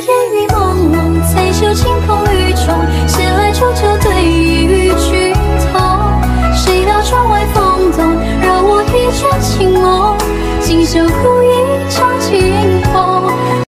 烟雨朦胧，才嗅清风雨中，谁来煮酒对与君同？谁料窗外风动，扰我一场情梦，今宵孤影。